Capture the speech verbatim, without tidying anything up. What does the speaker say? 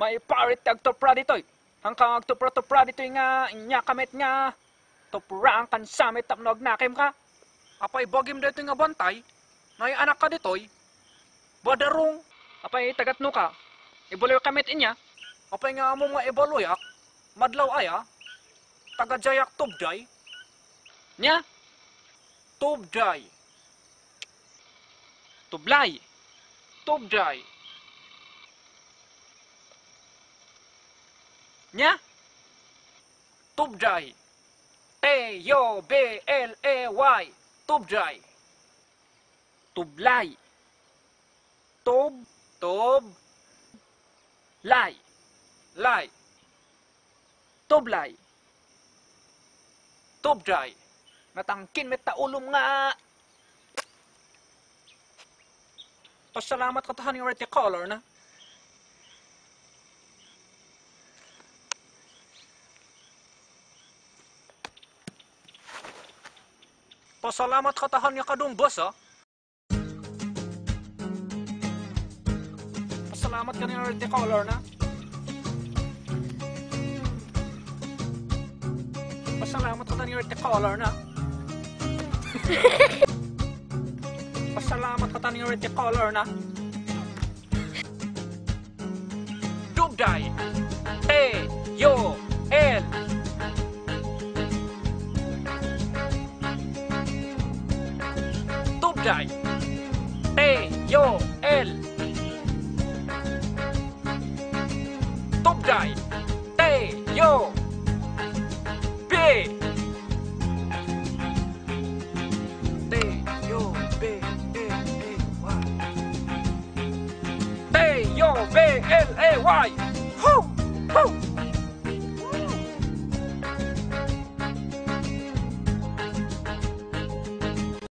may parit agtopra ditoy. Hangkang agtopra-topra ditoy nga, inya kamit nga. Topra ang kansamit tapnog nakim ka. Apay bagim dito nga bantay, may anak ka ditoy. Badarong, apay tagatno ka. Ibuloy kamit inya. Apay nga mo nga ibuloyak, madlaw aya. Tagajayak tubday. Nya? Tubday. Tublay. Tubday. Nya? Tubday. T O B L A Y. Tubday. Tublay. Tub. Tub. Lay. Lay. Tublay. Tubday. Natangkin met taulom nga. Pasalamat ka tahan yung red color na. Pasalamat ka tahan yung kadong boss, ha? Pasalamat ka yung red color na. Pasalamat ka tahan yung red color na. Pasalamat ka tahan yung red color na. Tubday. T O L Tubday. T O L Tubday. T O B T O B L A Y T O B L A Y. Ho! Ho!